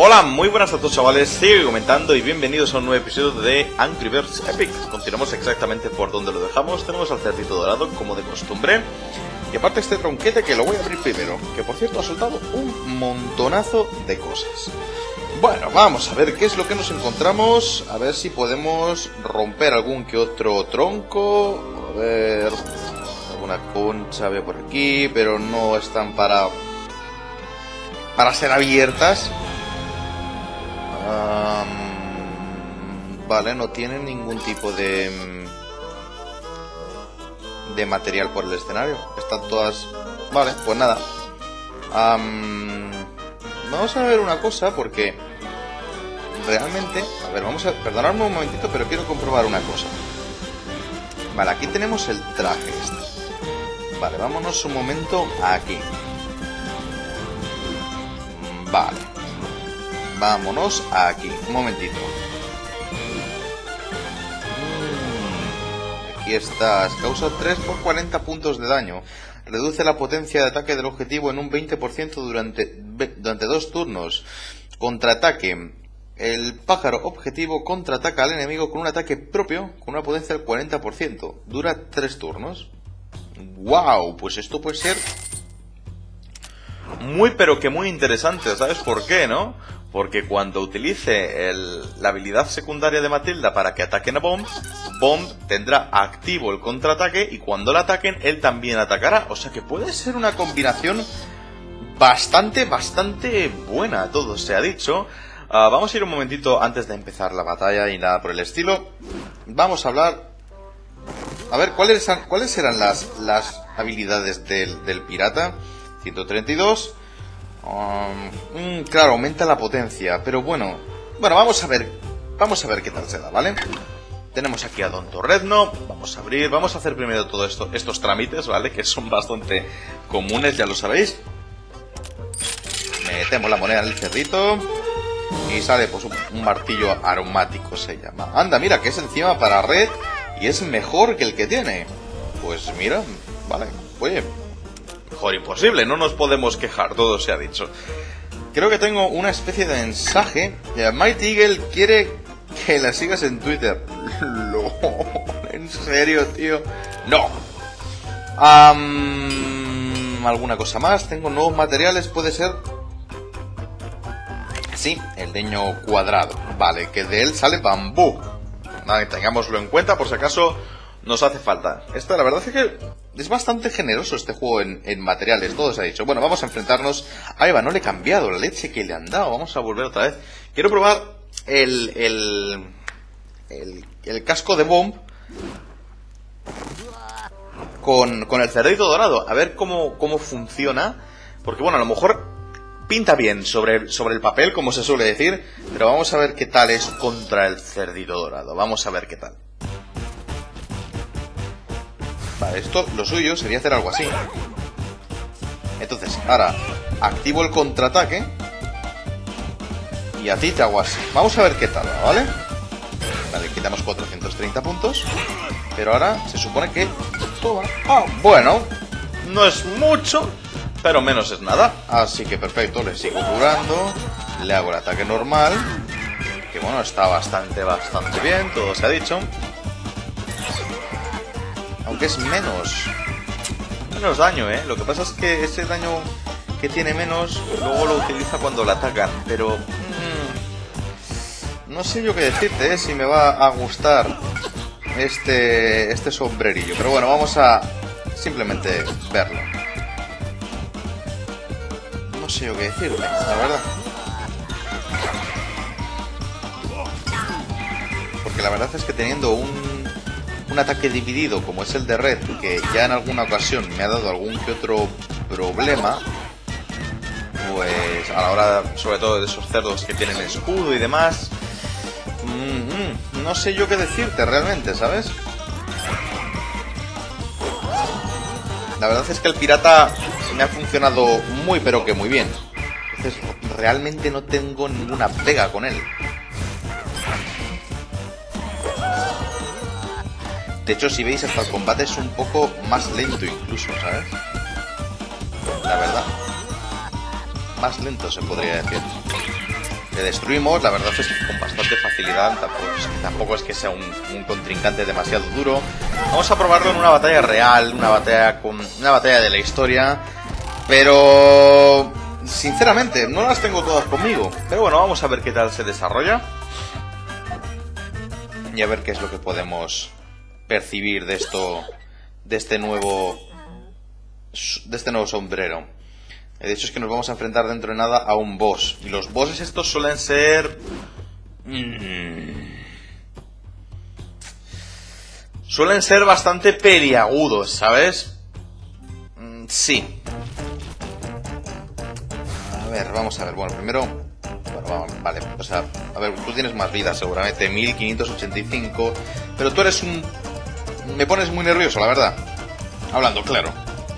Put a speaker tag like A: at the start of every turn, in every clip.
A: Hola, muy buenas a todos, chavales, sigo comentando y bienvenidos a un nuevo episodio de Angry Birds Epic. Continuamos exactamente por donde lo dejamos. Tenemos al cerdito dorado, como de costumbre. Y aparte este tronquete que lo voy a abrir primero, que por cierto ha soltado un montonazo de cosas. Bueno, vamos a ver qué es lo que nos encontramos. A ver si podemos romper algún que otro tronco. A ver... alguna concha veo por aquí, pero no están para ser abiertas. Vale, no tienen ningún tipo de material por el escenario. Están todas... Vale, pues nada. Vamos a ver una cosa, porque realmente... A ver, vamos a... Perdonadme un momentito, pero quiero comprobar una cosa. Vale, aquí tenemos el traje este. Vale, vámonos un momento aquí. Vale. Vámonos aquí, un momentito. Aquí estás. Causa 3 por 40 puntos de daño. Reduce la potencia de ataque del objetivo en un 20% durante 2 turnos. Contraataque. El pájaro objetivo contraataca al enemigo con un ataque propio con una potencia del 40%. Dura 3 turnos. ¡Wow! Pues esto puede ser muy pero que muy interesante. ¿Sabes por qué, no? Porque cuando utilice la habilidad secundaria de Matilda para que ataquen a Bomb, Bomb tendrá activo el contraataque y cuando la ataquen, él también atacará. O sea que puede ser una combinación bastante buena, todo se ha dicho. Vamos a ir un momentito antes de empezar la batalla y nada por el estilo. Vamos a hablar... A ver, ¿cuáles eran las habilidades del pirata? 132... claro, aumenta la potencia, pero bueno, vamos a ver qué tal se da, ¿vale? Tenemos aquí a Don Torrezno, vamos a abrir, vamos a hacer primero todo esto, estos trámites, ¿vale? Que son bastante comunes, ya lo sabéis. Metemos la moneda en el cerdito y sale pues un martillo aromático, se llama. Anda, mira, que es encima para red y es mejor que el que tiene. Pues mira, vale, oye... Mejor imposible, no nos podemos quejar, todo se ha dicho. Creo que tengo una especie de mensaje. Mighty Eagle quiere que la sigas en Twitter. ¿En serio, tío? No. ¿Alguna cosa más? Tengo nuevos materiales, puede ser. Sí, el leño cuadrado. Vale, que de él sale bambú. Vale, tengámoslo en cuenta por si acaso nos hace falta. Esta, la verdad es que es bastante generoso este juego en materiales, todo se ha dicho. Bueno, vamos a enfrentarnos a Eva, no le he cambiado la leche que le han dado. Vamos a volver otra vez. Quiero probar el casco de Bomb con el cerdito dorado. A ver cómo funciona. Porque bueno, a lo mejor pinta bien sobre el papel, como se suele decir. Pero vamos a ver qué tal es contra el cerdito dorado. Vamos a ver qué tal. Vale, esto, lo suyo sería hacer algo así. Entonces, ahora activo el contraataque y a ti te hago así. Vamos a ver qué tal, ¿vale? Vale, quitamos 430 puntos. Pero ahora se supone que... Toma. Ah, bueno, no es mucho, pero menos es nada. Así que perfecto, le sigo curando. Le hago el ataque normal, que bueno, está bastante bien, todo se ha dicho. Aunque es menos daño, ¿eh? Lo que pasa es que ese daño que tiene menos, luego lo utiliza cuando la atacan. Pero... no sé yo qué decirte, ¿eh? Si me va a gustar este sombrerillo. Pero bueno, vamos a simplemente verlo. No sé yo qué decirte, la verdad. Porque la verdad es que teniendo un ataque dividido como es el de red, que ya en alguna ocasión me ha dado algún que otro problema, pues a la hora sobre todo de esos cerdos que tienen escudo y demás, no sé yo qué decirte realmente, ¿sabes? La verdad es que el pirata me ha funcionado muy pero que muy bien, entonces realmente no tengo ninguna pega con él. De hecho, si veis, hasta el combate es un poco más lento incluso, ¿sabes? La verdad. Más lento se podría decir. Le destruimos, la verdad es que con bastante facilidad, tampoco es que sea un contrincante demasiado duro. Vamos a probarlo en una batalla real, una batalla de la historia, pero sinceramente no las tengo todas conmigo. Pero bueno, vamos a ver qué tal se desarrolla y a ver qué es lo que podemos percibir de esto, de este nuevo sombrero. De hecho es que nos vamos a enfrentar dentro de nada a un boss. Y los bosses estos suelen ser... Suelen ser bastante peliagudos, ¿sabes? Sí. A ver, vamos a ver. Bueno, primero... Bueno, vale, o sea... A ver, tú tienes más vida seguramente, 1585. Pero tú eres un... Me pones muy nervioso, la verdad. Hablando claro.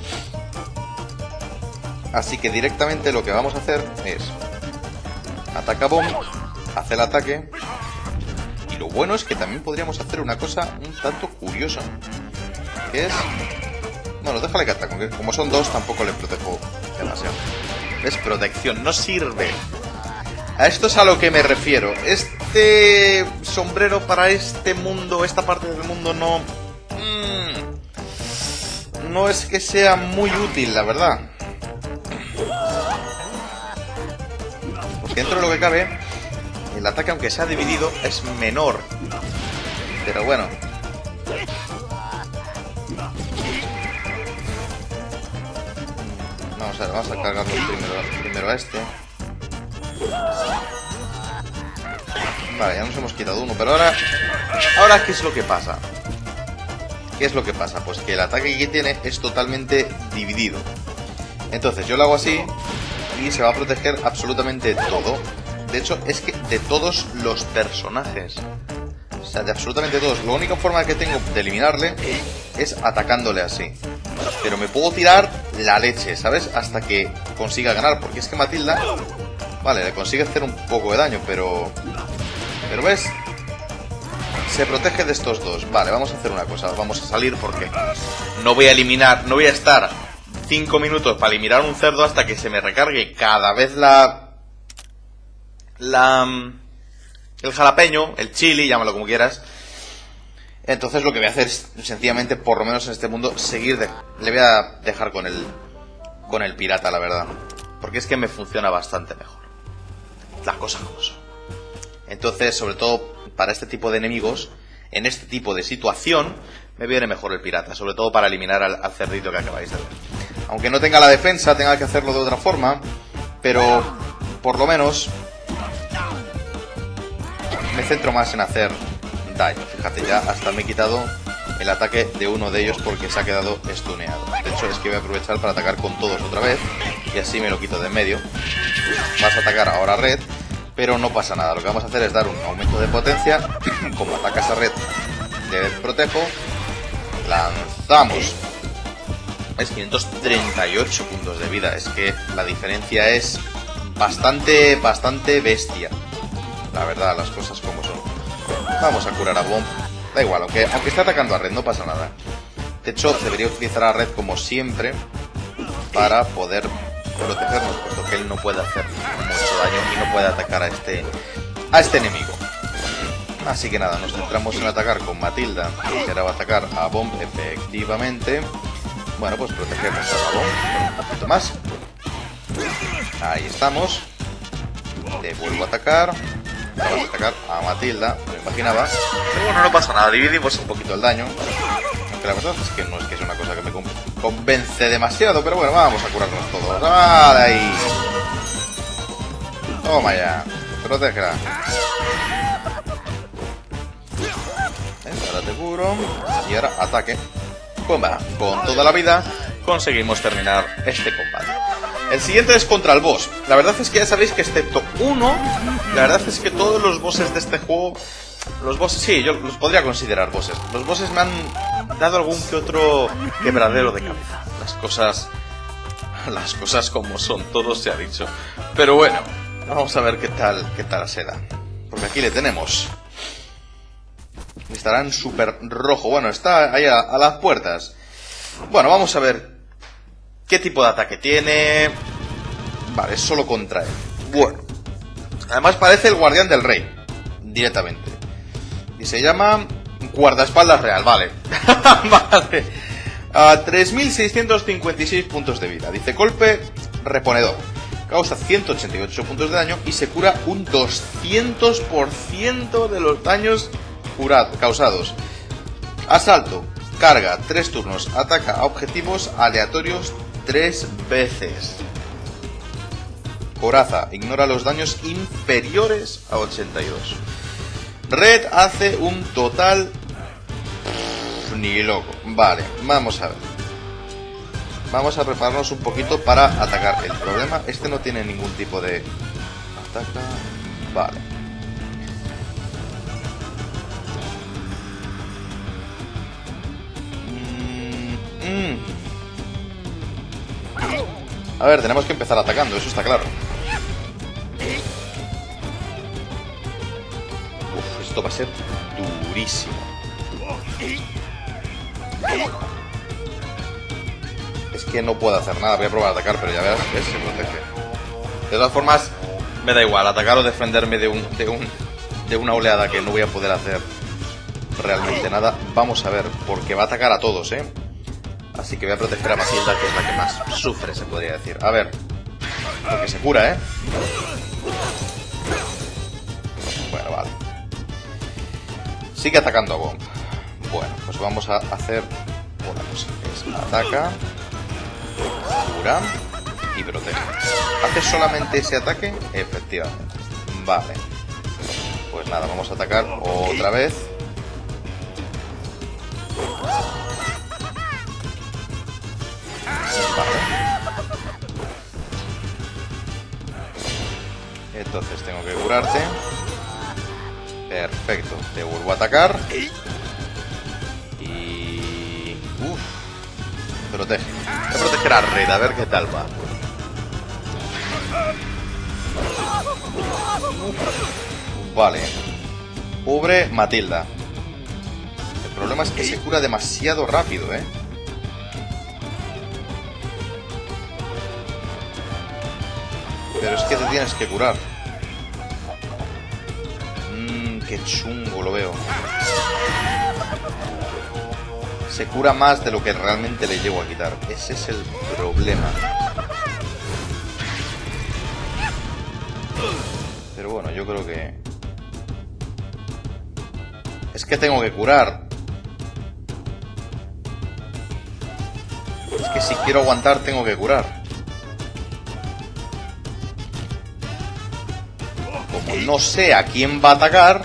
A: Así que directamente lo que vamos a hacer es... Ataca Bomb, hace el ataque. Y lo bueno es que también podríamos hacer una cosa un tanto curiosa. Que es... Bueno, déjale que ataque, aunque como son dos tampoco le protejo demasiado. Es protección, no sirve. A esto es a lo que me refiero. Este sombrero para este mundo, esta parte del mundo no... No es que sea muy útil, la verdad. Dentro de lo que cabe, el ataque, aunque sea dividido, es menor. Pero bueno. Vamos a cargarlo primero a este. Vale, ya nos hemos quitado uno, pero ahora ¿qué es lo que pasa? ¿Qué es lo que pasa? Pues que el ataque que tiene es totalmente dividido. Entonces yo lo hago así y se va a proteger absolutamente todo. De hecho, es que de todos los personajes. O sea, de absolutamente todos. La única forma que tengo de eliminarle es atacándole así. Pero me puedo tirar la leche, ¿sabes? Hasta que consiga ganar. Porque es que Matilda... Vale, le consigue hacer un poco de daño, pero... Pero ¿ves? Se protege de estos dos. Vale, vamos a hacer una cosa. Vamos a salir porque no voy a eliminar... No voy a estar 5 minutos para eliminar un cerdo hasta que se me recargue cada vez el jalapeño, el chili, llámalo como quieras. Entonces lo que voy a hacer es sencillamente, por lo menos en este mundo, le voy a dejar con el pirata, la verdad. Porque es que me funciona bastante mejor. Las cosas como son. Entonces, sobre todo para este tipo de enemigos, en este tipo de situación, me viene mejor el pirata. Sobre todo para eliminar al cerdito que acabáis de ver. Aunque no tenga la defensa, tenga que hacerlo de otra forma. Pero, por lo menos, me centro más en hacer daño. Fíjate, ya hasta me he quitado el ataque de uno de ellos porque se ha quedado stuneado. De hecho, es que voy a aprovechar para atacar con todos otra vez. Y así me lo quito de en medio. Vas a atacar ahora a Red, pero no pasa nada. Lo que vamos a hacer es dar un aumento de potencia. Como atacas a Red, le protejo. Lanzamos. Es 538 puntos de vida. Es que la diferencia es bastante bestia. La verdad, las cosas como son. Vamos a curar a Bomb. Da igual, aunque esté atacando a Red, no pasa nada. De hecho, debería utilizar a Red como siempre para poder protegernos, puesto que él no puede hacer mucho daño y no puede atacar a este enemigo. Así que nada, nos centramos en atacar con Matilda, que ahora va a atacar a Bomb, efectivamente. Bueno, pues protegemos a Bomb un poquito más. Ahí estamos. Te vuelvo a atacar. Ahora vas a atacar a Matilda, me lo imaginaba. Pero bueno, no pasa nada, dividimos un poquito el daño. Aunque la verdad es que no es que sea una cosa que me convence demasiado, pero bueno, vamos a curarnos todos. ¡Vale ahí! Toma ya, protégela. Ahora te curo. Y ahora ataque. ¡Pumba! Con toda la vida conseguimos terminar este combate. El siguiente es contra el boss. La verdad es que ya sabéis que excepto uno, la verdad es que todos los bosses de este juego... Los bosses, sí, yo los podría considerar bosses. Los bosses me han dado algún que otro quebradero de cabeza. Las cosas como son, todo se ha dicho. Pero bueno, vamos a ver qué tal se da. Porque aquí le tenemos. Estará en súper rojo. Bueno, está ahí a las puertas. Bueno, vamos a ver qué tipo de ataque tiene. Vale, es solo contra él. Bueno, Además parece el guardián del rey, directamente. Y se llama guardaespaldas real, vale. Vale. A 3.656 puntos de vida. Dice golpe reponedor. Causa 188 puntos de daño y se cura un 200% de los daños causados. Asalto. Carga 3 turnos. Ataca a objetivos aleatorios 3 veces. Coraza. Ignora los daños inferiores a 82. Red hace un total... ni loco. Vale, vamos a ver. Vamos a prepararnos un poquito para atacar. El problema, este no tiene ningún tipo de... Ataca... Vale. A ver, tenemos que empezar atacando, eso está claro. Uf, esto va a ser durísimo. Es que no puedo hacer nada, voy a probar a atacar, pero ya verás que se protege. De todas formas, me da igual, atacar o defenderme de una oleada que no voy a poder hacer realmente nada. Vamos a ver, porque va a atacar a todos, ¿eh? Así que voy a proteger a Matilda, que es la que más sufre, se podría decir. A ver, porque se cura, ¿eh? Bueno, vale. Sigue atacando a Bomb. Bueno, pues vamos a hacer una cosa. Es ataca, cura y protege. ¿Hace solamente ese ataque? Efectivamente. Vale. Pues nada, vamos a atacar otra vez. Vale. Entonces tengo que curarte. Perfecto. Te vuelvo a atacar. Y... Uff. Protege. Voy a proteger a Red, a ver qué tal va. Vale. Pobre Matilda. El problema es que se cura demasiado rápido, ¿eh? Pero es que te tienes que curar. Qué chungo lo veo. Se cura más de lo que realmente le llevo a quitar. Ese es el problema. Pero bueno, yo creo que... Es que tengo que curar. Es que si quiero aguantar tengo que curar. Como no sé a quién va a atacar,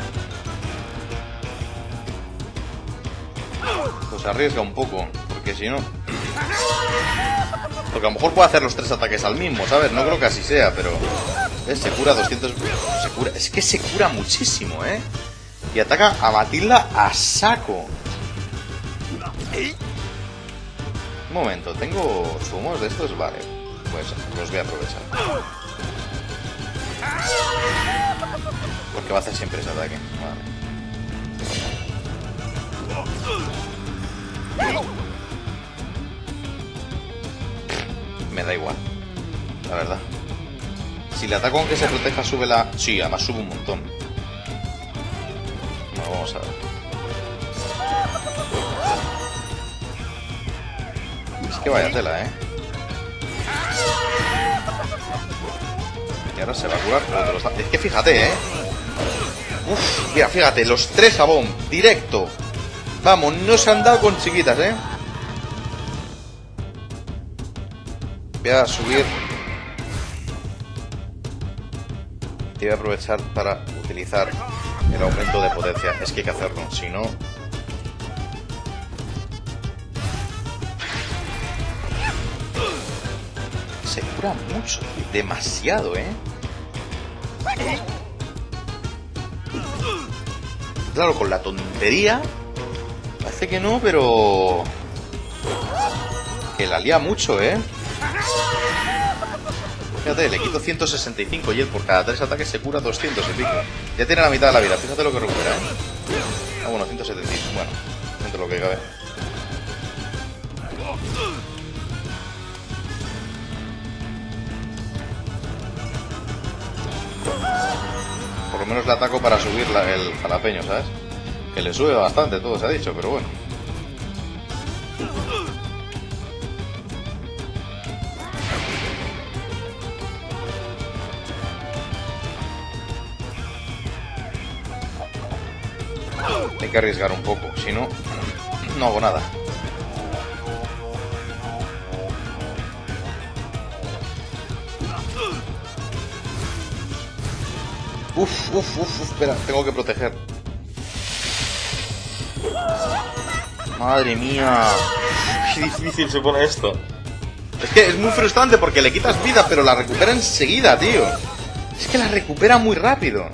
A: pues arriesga un poco, porque si no... Porque a lo mejor puedo hacer los 3 ataques al mismo, ¿sabes? No creo que así sea, pero... Se cura 200... Se cura... Es que se cura muchísimo, ¿eh? Y ataca a Matilda a saco. Un momento, ¿tengo zumos de estos? Vale, pues los voy a aprovechar. Porque va a hacer siempre ese ataque. Vale. Me da igual, la verdad. Si le ataco aunque se proteja, sube la... Sí, además sube un montón. Bueno, vamos a ver. Es que vaya tela, ¿eh? Y ahora se va a curar otros. Es que fíjate, ¿eh? Uf, mira, fíjate, los 3 a Bomb, directo. Vamos, no se han dado con chiquitas, ¿eh? Voy a subir. Y voy a aprovechar para utilizar el aumento de potencia. Es que hay que hacerlo, si no... Se cura mucho, demasiado, ¿eh? Claro, con la tontería parece que no, pero... Que la lía mucho, ¿eh? Fíjate, le quito 165 y él por cada 3 ataques se cura 200 y pico. Ya tiene la mitad de la vida, fíjate lo que recupera, ¿eh? Ah, bueno, 175, bueno, dentro de lo que cabe. menos le ataco para subir el jalapeño, ¿sabes? Que le sube bastante, todo se ha dicho, pero bueno. Hay que arriesgar un poco, si no, no hago nada. Uf, espera, tengo que proteger. Madre mía, qué difícil se pone esto. Es que es muy frustrante porque le quitas vida, pero la recupera enseguida, tío. Es que la recupera muy rápido.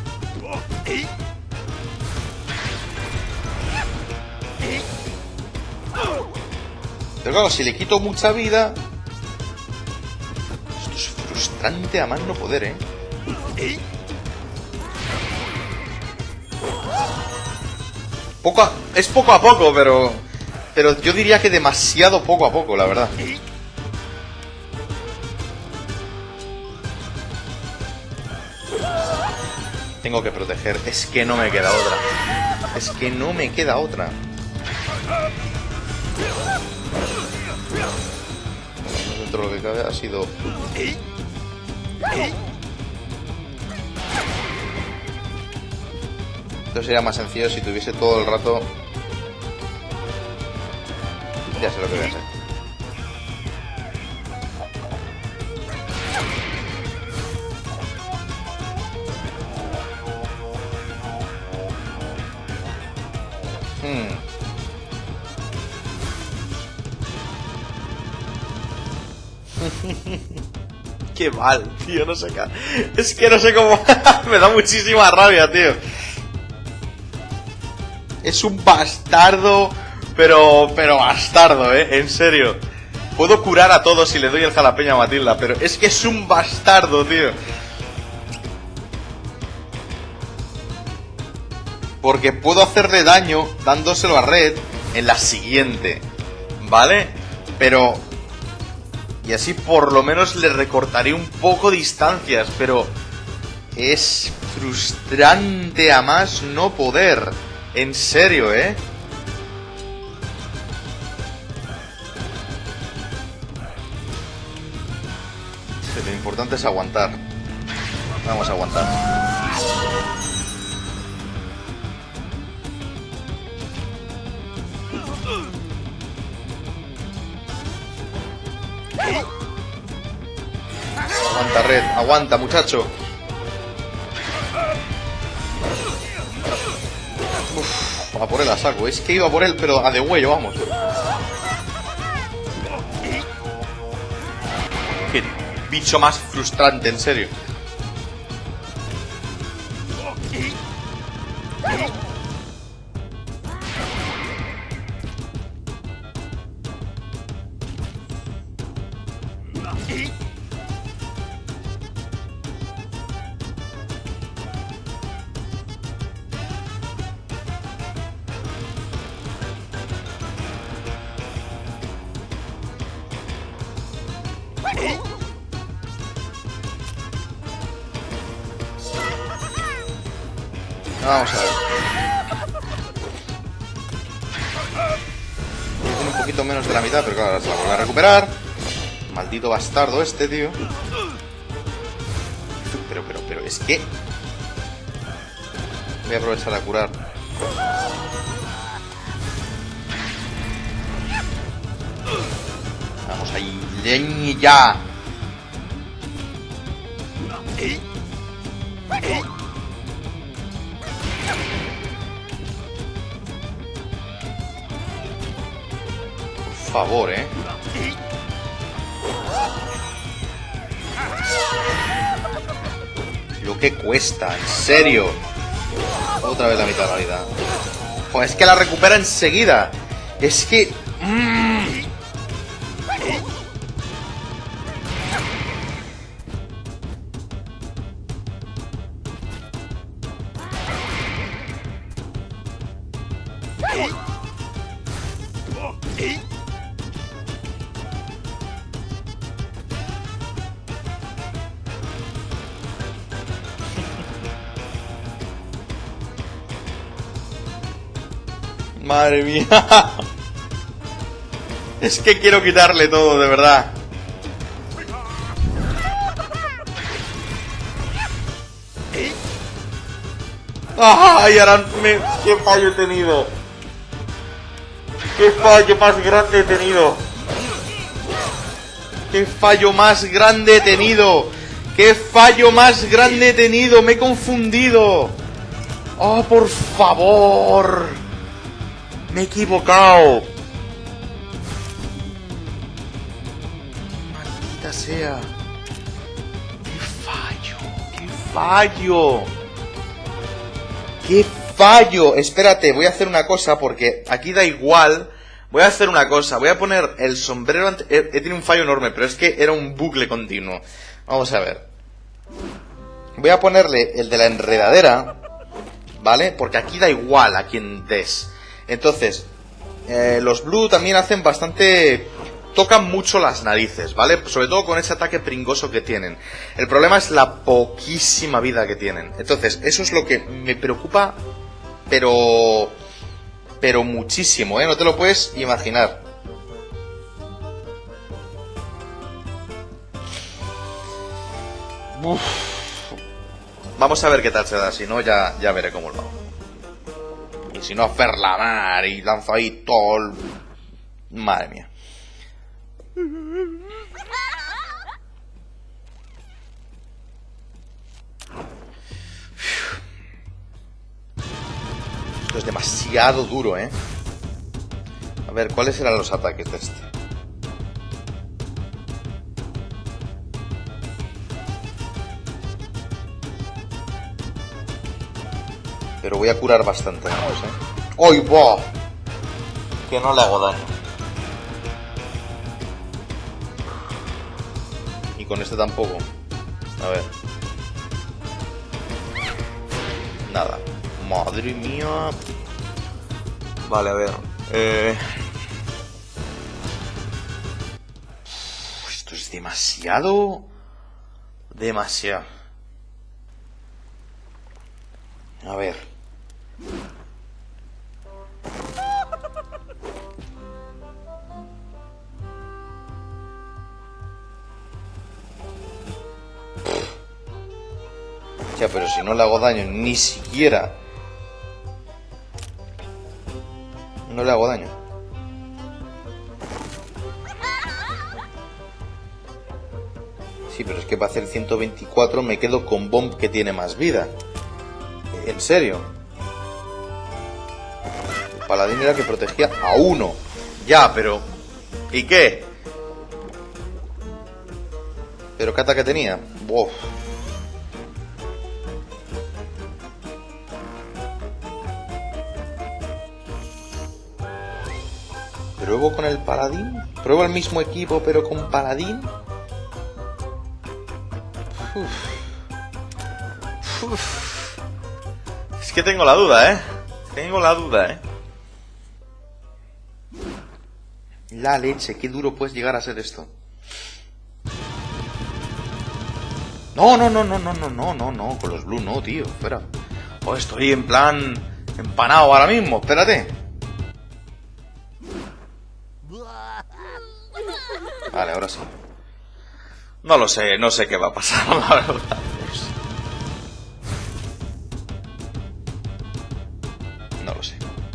A: Pero claro, si le quito mucha vida... Esto es frustrante a más no poder, ¿eh? Es poco a poco, pero yo diría que demasiado poco a poco, la verdad. Tengo que proteger. Es que no me queda otra. Es que no me queda otra. Dentro de lo que cabe ha sido... Esto sería más sencillo si tuviese todo el rato... Ya sé lo que voy a hacer. Qué mal, tío, no sé qué... Es que no sé cómo... Me da muchísima rabia, tío. Es un bastardo, pero bastardo, en serio. Puedo curar a todos si le doy el jalapeño a Matilda, pero es que es un bastardo, tío. Porque puedo hacerle daño dándoselo a Red en la siguiente, ¿vale? Pero... Y así por lo menos le recortaré un poco distancias, pero... Es frustrante a más no poder. En serio, ¿eh? Sí, lo importante es aguantar. Vamos a aguantar. Aguanta, Red. Aguanta, muchacho. A por él a saco, es que iba por él, pero a de huello, vamos. Qué bicho más frustrante, en serio. Vamos a ver. Tiene un poquito menos de la mitad, pero claro, ahora se la vuelve a recuperar. Maldito bastardo este, tío. Pero es que... Voy a aprovechar a curar. Vamos ahí, leña. Por favor, Lo que cuesta, en serio. Otra vez la mitad de la vida. Joder, es que la recupera enseguida. Es que... Madre mía. Es que quiero quitarle todo, de verdad. ¡Ay, ahora qué fallo he tenido! ¡Qué fallo más grande he tenido! ¡Qué fallo más grande he tenido! ¡Qué fallo más grande he tenido! ¡Me he confundido! ¡Oh, por favor! ¡Me he equivocado! ¡Maldita sea! ¡Qué fallo! ¡Qué fallo! ¡Qué fallo! Espérate, voy a hacer una cosa porque aquí da igual. Voy a hacer una cosa, voy a poner el sombrero... He tenido un fallo enorme, pero es que era un bucle continuo. Vamos a ver. Voy a ponerle el de la enredadera, ¿vale? Porque aquí da igual a quien des. Entonces, los Blue también hacen bastante... Tocan mucho las narices, ¿vale? Sobre todo con ese ataque pringoso que tienen. El problema es la poquísima vida que tienen. Entonces, eso es lo que me preocupa, pero muchísimo, ¿eh? No te lo puedes imaginar. Uf. Vamos a ver qué tal se da. Si no, ya veré cómo lo hago. Y si no, a fer la mar y lanzo ahí todo el... Madre mía. Esto es demasiado duro, ¿eh? A ver, ¿cuáles eran los ataques de este? Pero voy a curar bastante menos, ¿eh? ¡Ay, va! Que no le hago daño. Y con este tampoco. A ver. Nada. Madre mía. Vale, a ver. Esto es demasiado. Demasiado. A ver. Ya, pero si no le hago daño, ni siquiera. No le hago daño. Sí, pero es que para hacer 124 me quedo con Bomb que tiene más vida. ¿En serio? El paladín era que protegía a uno. Ya, pero... ¿Y qué? ¿Pero qué ataque tenía? Uf. ¿Pruebo con el paladín? ¿Pruebo el mismo equipo pero con paladín? Uf. Es que tengo la duda, ¿eh? Tengo la duda, ¿eh? La leche, qué duro puedes llegar a ser esto. No, con los Blue no, tío, espera. Oh, estoy en plan empanado ahora mismo, espérate. Vale, ahora sí. No lo sé, no sé qué va a pasar, la verdad. No lo sé.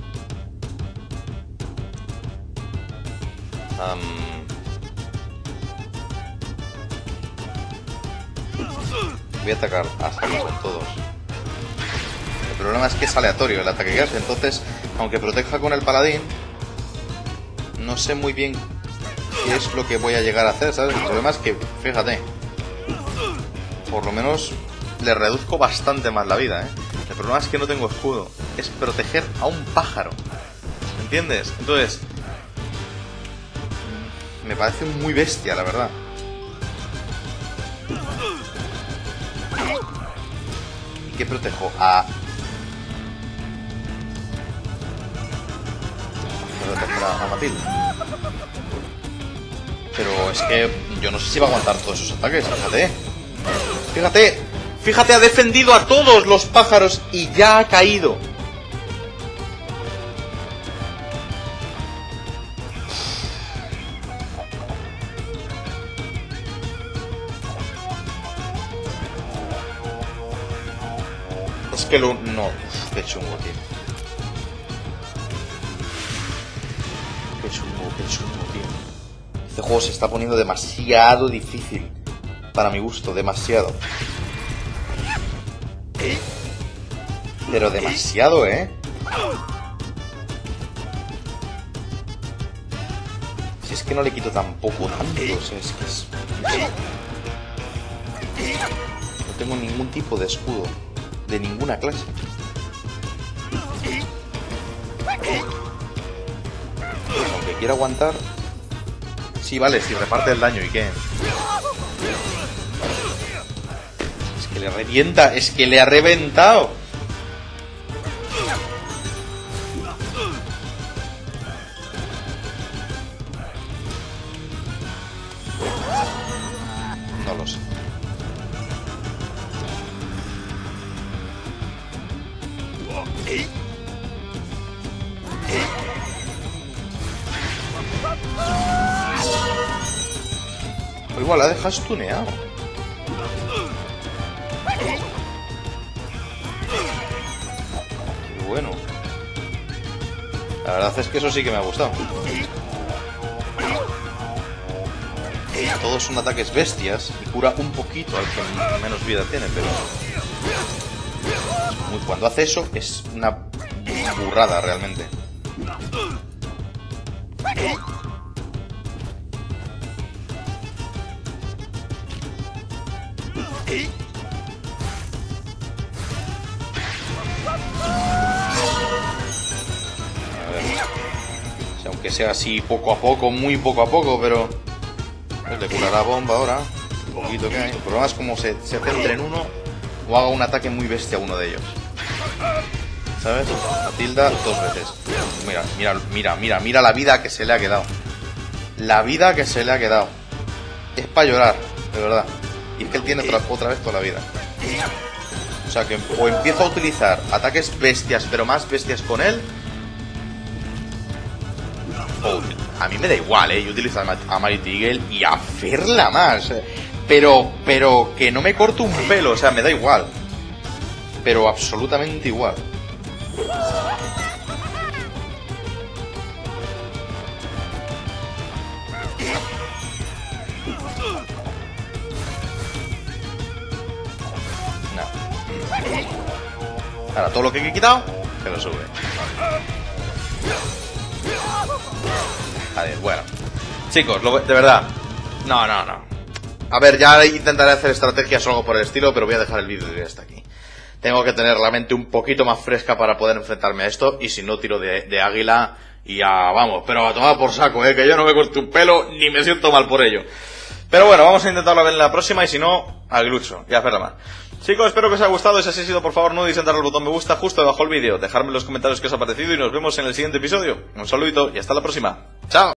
A: Voy a atacar a salir con todos. El problema es que es aleatorio el ataque que hace, entonces, aunque proteja con el paladín, no sé muy bien qué es lo que voy a llegar a hacer, ¿sabes? El problema es que, fíjate, por lo menos le reduzco bastante más la vida, ¿eh? El problema es que no tengo escudo. Es proteger a un pájaro, ¿entiendes? Entonces, me parece muy bestia, la verdad. ¿Y qué protejo? A Matilda. Pero es que yo no sé si va a aguantar todos esos ataques, fíjate. Fíjate, ha defendido a todos los pájaros y ya ha caído. Es que lo... No, uf, qué chungo, tío. Qué chungo, tío. Este juego se está poniendo demasiado difícil. Para mi gusto, demasiado. Pero demasiado, ¿eh? Si es que no le quito tampoco tanto, o sea, es que es... No tengo ningún tipo de escudo. De ninguna clase. Aunque quiera aguantar... Sí, vale, si reparte el daño, ¿y qué? Es que le revienta, es que le ha reventado. No lo sé. Igual la dejas tuneado. Qué bueno. La verdad es que eso sí que me ha gustado. Todos son ataques bestias y cura un poquito al que menos vida tiene, pero... Cuando hace eso es una burrada realmente. A ver. O sea, aunque sea así poco a poco, muy poco a poco, pero... Pues le curará bomba ahora. Un poquito que hay. El problema es como se centre en uno o haga un ataque muy bestia a uno de ellos. ¿Sabes? Matilda 2 veces. Mira la vida que se le ha quedado. La vida que se le ha quedado. Es para llorar, de verdad. Y es que él tiene otra vez toda la vida. O sea que o empiezo a utilizar ataques bestias, pero más bestias con él. O a mí me da igual, yo utilizo a Mighty Eagle y a hacerla más. Pero que no me corto un pelo, o sea, me da igual. Pero absolutamente igual. Ahora, todo lo que he quitado, se lo sube. A ver, bueno. Chicos, de verdad. No. A ver, ya intentaré hacer estrategias o algo por el estilo, pero voy a dejar el vídeo de hasta aquí. Tengo que tener la mente un poquito más fresca para poder enfrentarme a esto, y si no, tiro de águila y ya vamos. Pero a tomar por saco, que yo no me corto un pelo ni me siento mal por ello. Pero bueno, vamos a intentarlo a ver en la próxima y si no, aglucho y a hacerla más. Chicos, espero que os haya gustado y si así ha sido, por favor, no olvidéis darle al botón me gusta justo debajo del vídeo, dejadme en los comentarios qué os ha parecido y nos vemos en el siguiente episodio. Un saludito y hasta la próxima. ¡Chao!